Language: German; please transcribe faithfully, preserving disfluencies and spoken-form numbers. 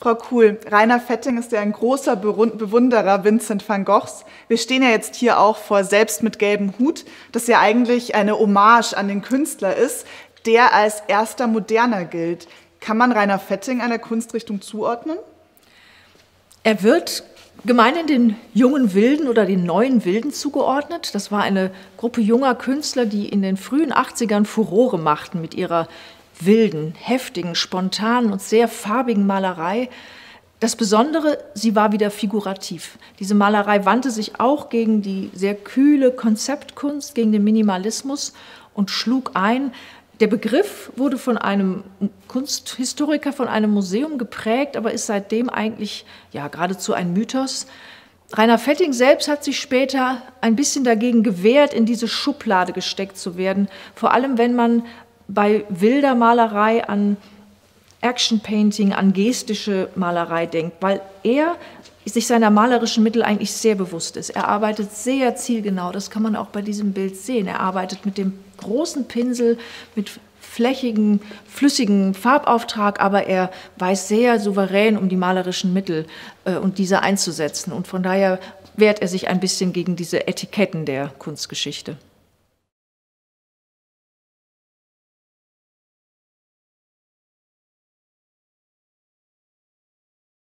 Frau Kuhl, Rainer Fetting ist ja ein großer Bewunderer Vincent van Goghs. Wir stehen ja jetzt hier auch vor Selbst mit gelbem Hut, das ja eigentlich eine Hommage an den Künstler ist, der als erster Moderner gilt. Kann man Rainer Fetting einer Kunstrichtung zuordnen? Er wird gemeinhin den jungen Wilden oder den neuen Wilden zugeordnet. Das war eine Gruppe junger Künstler, die in den frühen achtzigern Furore machten mit ihrer wilden, heftigen, spontanen und sehr farbigen Malerei. Das Besondere, sie war wieder figurativ. Diese Malerei wandte sich auch gegen die sehr kühle Konzeptkunst, gegen den Minimalismus und schlug ein. Der Begriff wurde von einem Kunsthistoriker, von einem Museum geprägt, aber ist seitdem eigentlich ja, geradezu ein Mythos. Rainer Fetting selbst hat sich später ein bisschen dagegen gewehrt, in diese Schublade gesteckt zu werden, vor allem wenn man bei wilder Malerei an Action Painting, an gestische Malerei denkt, weil er sich seiner malerischen Mittel eigentlich sehr bewusst ist. Er arbeitet sehr zielgenau, das kann man auch bei diesem Bild sehen. Er arbeitet mit dem großen Pinsel, mit flächigen, flüssigen Farbauftrag, aber er weiß sehr souverän um die malerischen Mittel äh, und diese einzusetzen. Und von daher wehrt er sich ein bisschen gegen diese Etiketten der Kunstgeschichte.